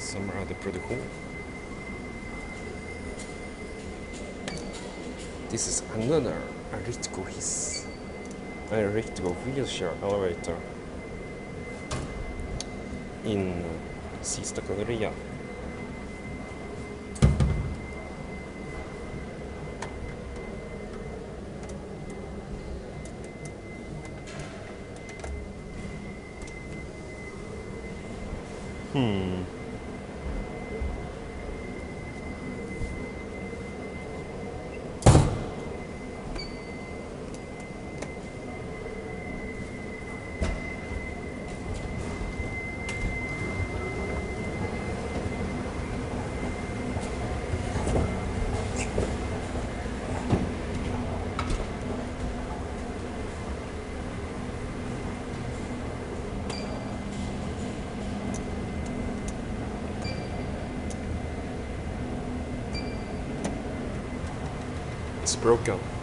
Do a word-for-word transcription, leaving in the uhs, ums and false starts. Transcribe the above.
some other protocol. This is another elliptical hiss, elliptical wheelchair elevator in Sista Galleria. Hmm. It's broken.